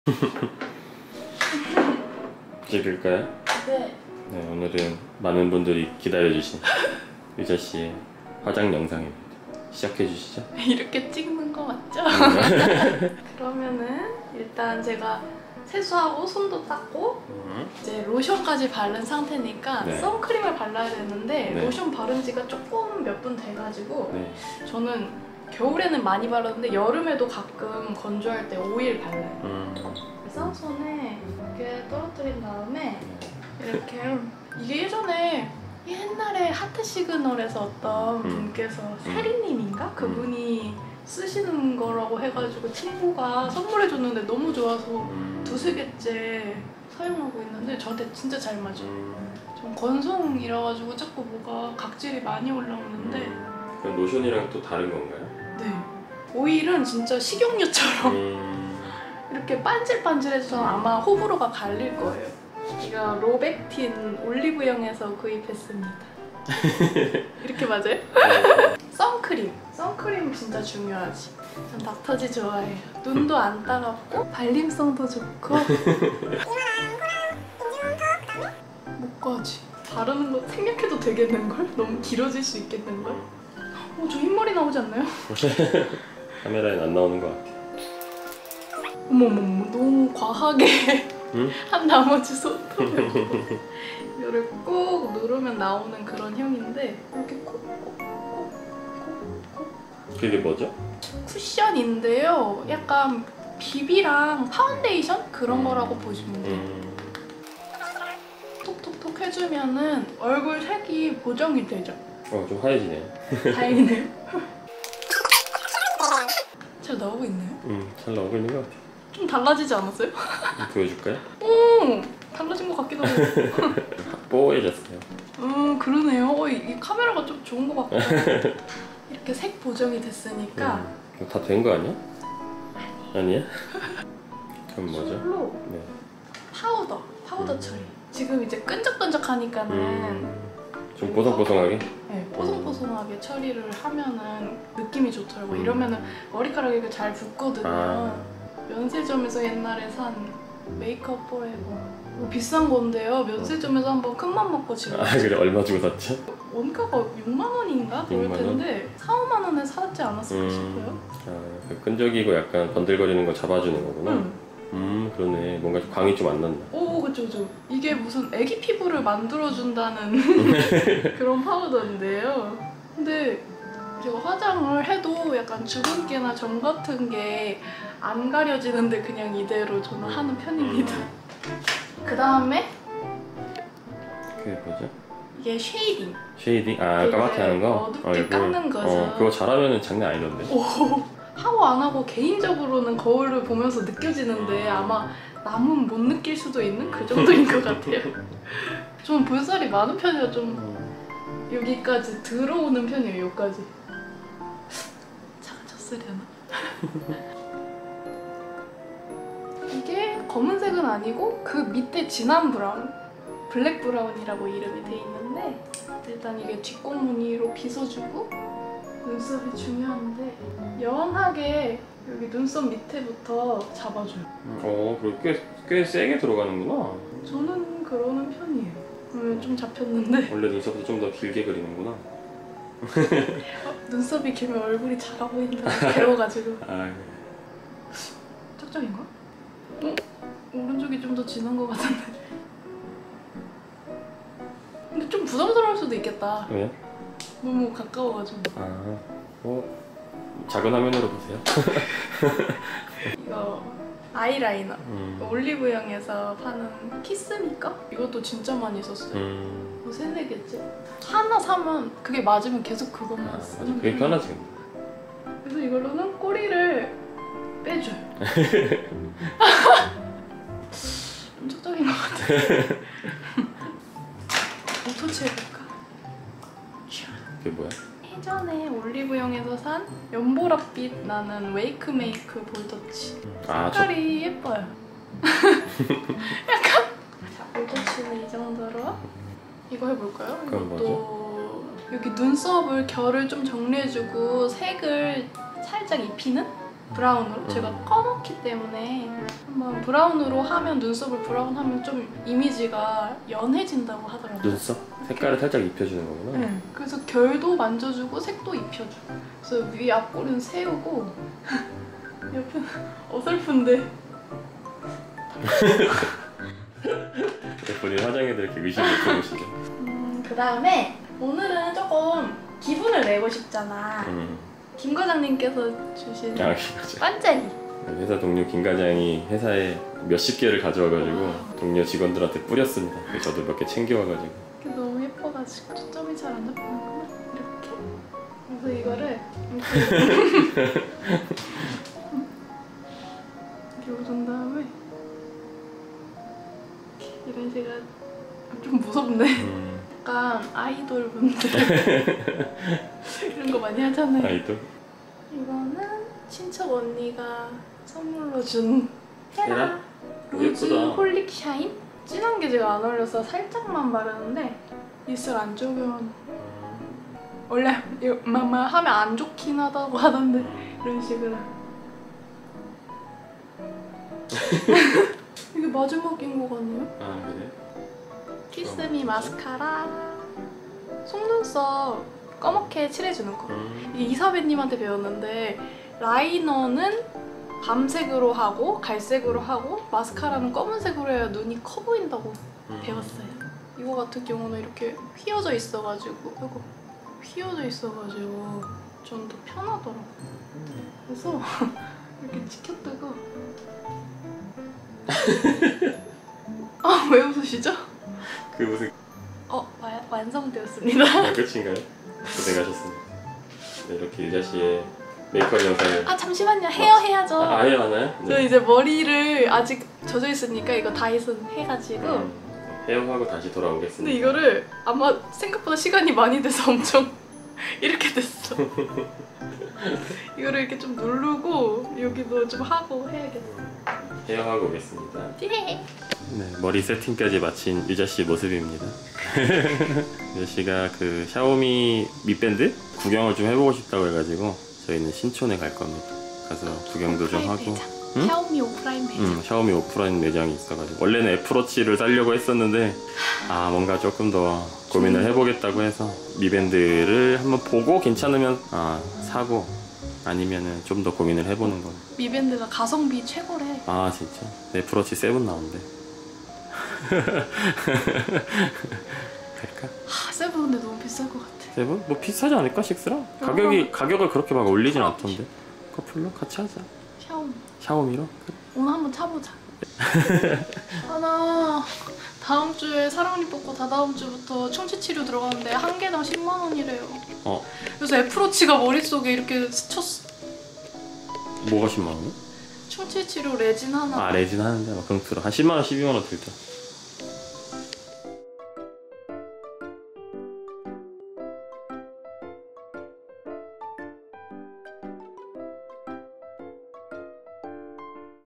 찍을까요? 네. 네, 오늘은 많은 분들이 기다려주신 유자씨의 화장 영상입니다. 시작해주시죠. 이렇게 찍는 거 맞죠? 그러면은 일단 제가 세수하고 손도 닦고 이제 로션까지 바른 상태니까 네. 선크림을 발라야 되는데 네. 로션 바른 지가 조금 몇 분 돼가지고 네. 저는 겨울에는 많이 바르는데 여름에도 가끔 건조할 때 오일 발라요. 그래서 손에 이렇게 떨어뜨린 다음에 이렇게 이게 예전에 옛날에 하트 시그널에서 어떤 분께서 세리님인가? 그분이 쓰시는 거라고 해가지고 친구가 선물해줬는데 너무 좋아서 두세 개째 사용하고 있는데 저한테 진짜 잘 맞아요. 좀 건성이라 가지고 자꾸 뭐가 각질이 많이 올라오는데 그럼 로션이랑 또 다른 건가요? 네. 오일은 진짜 식용유처럼 이렇게 반질반질해서 아마 호불호가 갈릴 거예요. 이거 로백틴 올리브영에서 구입했습니다. 이렇게 맞아요? 선크림. 선크림 진짜 중요하지. 전 닥터지 좋아해요. 눈도 안 따갑고 발림성도 좋고 목까지 바르는 거 생략해도 되겠는걸? 너무 길어질 수 있겠는걸? 저 흰머리 나오지 않나요? 카메라엔 안 나오는 것 같아요. 어머머머 너무 과하게 한 나머지 손톱에 이거를 꾹 누르면 나오는 그런 향인데 이렇게 콕콕콕콕콕 그게 뭐죠? 쿠션인데요. 약간 비비랑 파운데이션? 그런 거라고 보시면 돼요. 톡톡톡 해주면은 얼굴 색이 보정이 되죠. 좀 하얘지네요. 다행이네요. 잘 나오고 있나요? 잘 나오고 있는 것 같아요. 좀 달라지지 않았어요? 보여줄까요? 달라진 것 같기도 하고. 뽀해졌어요. 그러네요. 이 카메라가 좀 좋은 것 같기도 하고. 이렇게 색 보정이 됐으니까 다 된 거 아니야? 아니야? 그럼 뭐죠? 솔로 네. 파우더 처리. 지금 이제 끈적끈적하니까는 좀 뽀송뽀송하게? 네, 뽀송뽀송하게 처리를 하면은 느낌이 좋더라고요. 이러면은 머리카락이 잘 붙거든요. 면세점에서 옛날에 산 메이크업 포에버 이거 비싼 건데요. 면세점에서 한번 큰맘 먹고 지금 그래? 얼마 주고 샀죠? 원가가 6만 원인가? 그럴 6만 텐데 4, 5만 원에 사지 않았을까 싶어요. 그 끈적이고 약간 번들거리는 거 잡아주는 거구나. 그러네. 뭔가 광이 좀 안 난다. 오, 그쵸. 이게 무슨 애기 피부를 만들어준다는 그런 파우더인데요. 근데 제가 화장을 해도 약간 주근깨나 점 같은 게 안 가려지는데 그냥 이대로 저는 하는 편입니다. 그 다음에 그게 뭐죠? 이게 쉐이딩. 쉐이딩? 까맣게 하는 거? 어둡게 깎는 거죠. 그거 잘하면 장난 아니던데. 하고 안 하고 개인적으로는 거울을 보면서 느껴지는데 아마 남은 못 느낄 수도 있는 그 정도인 것 같아요. 저는 볼살이 많은 편이라 좀 여기까지 들어오는 편이에요. 여기까지. 차가 쳤으려나? 이게 검은색은 아니고 그 밑에 진한 브라운, 블랙 브라운이라고 이름이 돼 있는데 일단 이게 뒷공무늬로 빗어주고 눈썹이 중요한데 연하게 여기 눈썹 밑에부터 잡아줘요. 그리고 꽤 세게 들어가는구나. 저는 그러는 편이에요. 그러면 좀 잡혔는데 원래 눈썹도 좀 더 길게 그리는구나. 눈썹이 길면 얼굴이 작아 보인다 배워가지고. 짝짝인가? 오른쪽이 좀 더 진한 것 같은데. 근데 좀 부담스러울 수도 있겠다. 왜요? 너무 가까워가지고. 작은 화면으로 보세요. 이거 아이라이너. 올리브영에서 파는 키스미 거? 이것도 진짜 많이 썼어요. 뭐 3-4개째. 하나 사면 그게 맞으면 계속 그것만 쓰는 그게 편하지. 그래서 이걸로는 꼬리를 빼줘요. 좀 촉촉인 것 같아. 뭐 터치해볼까? 그게 뭐야? 예전에 올리브영에서 산 연보라빛 나는 웨이크메이크 볼터치. 색깔이 예뻐요. 약간 자, 볼터치는 이 정도로 이거 해볼까요? 그건 이것도 여기 눈썹을 결을 좀 정리해주고 색을 살짝 입히는? 브라운으로. 제가 검었기 때문에 한번 브라운으로 하면, 눈썹을 브라운하면 좀 이미지가 연해진다고 하더라고요. 눈썹? 색깔을 살짝 입혀주는 거구나. 네. 그래서 결도 만져주고 색도 입혀주고. 그래서 위 앞볼은 세우고 옆은 어설픈데. 본인 화장에도 이렇게 의식을 해보시죠. 그 다음에 오늘은 조금 기분을 내고 싶잖아. 김 과장님께서 주신 반짝이. 회사 동료 김 과장이 회사에 몇십 개를 가져와가지고 동료 직원들한테 뿌렸습니다. 그래서 저도 몇 개 챙겨와가지고. 너무 예뻐가지고 초점이 잘 안 잡히는구나. 이렇게. 그래서 이거를 이렇게 묻은 다음에 이런 식으로. 좀 무섭네. 약간 아이돌 분들 이런 거 많이 하잖아요. 아이돌? 이거는 친척 언니가 선물로 준 헤라 루즈 예쁘다. 홀릭 샤인? 진한 게 제가 안 어울려서 살짝만 바르는데 입술 안쪽은 원래 마마 하면 안 좋긴 하다고 하던데 이런 식으로. 이게 마지막인 거 같네요. 아 그래? 키스미 마스카라. 속눈썹 검게 칠해주는 거. 이게 이사배님한테 배웠는데 라이너는 밤색으로 하고 갈색으로 하고 마스카라는 검은색으로 해야 눈이 커 보인다고 배웠어요. 이거 같은 경우는 이렇게 휘어져 있어가지고 좀 더 편하더라고요. 그래서 이렇게 치켰다가 아, 왜 웃으시죠? 그 무슨 완성되었습니다. 아, 끝인가요? 고생하셨습니다. 네, 이렇게 유자 씨의 메이크업 영상을. 아 잠시만요. 헤어 해야죠. 아 헤어 하나요? 저 이제 머리를 아직 젖어 있으니까 이거 다이슨 해가지고. 헤어하고 다시 돌아오겠습니다. 근데 이거를 아마 생각보다 시간이 많이 돼서 엄청 이렇게 됐어. 이거를 이렇게 좀 누르고 여기도 좀 하고 해야겠어. 헤어하고 오겠습니다. 네. 네, 머리 세팅까지 마친 유자 씨 모습입니다. 유자 씨가 그 샤오미 밑밴드 구경을 좀 해보고 싶다고 해가지고 저희는 신촌에 갈 겁니다. 가서 구경도 좀 하고. 응? 샤오미 오프라인 매장. 샤오미 오프라인 매장이 있어가지고 원래는 애플워치를 사려고 했었는데 뭔가 조금 더 고민을 해보겠다고 해서 미밴드를 한번 보고 괜찮으면 사고 아니면은 좀 더 고민을 해보는 거. 미밴드가 가성비 최고래. 아 진짜? 애플워치 7 나온대. 갈까? 세븐인데 너무 비쌀 것 같아. 세븐? 뭐 비싸지 않을까? 6랑? 가격을 그렇게 막 올리진 않던데. 커플로 같이 하자. 샤오미로? 오늘 한번 차보자. 나 다음 주에 사랑니 뽑고 다다음 주부터 충치치료 들어가는데 한 개당 10만 원이래요. 그래서 애플워치가 머릿속에 이렇게 스쳤어. 뭐가 10만 원? 충치치료 레진 하나. 레진 하는데 그럼 들어. 한 10만 원, 12만 원 들죠.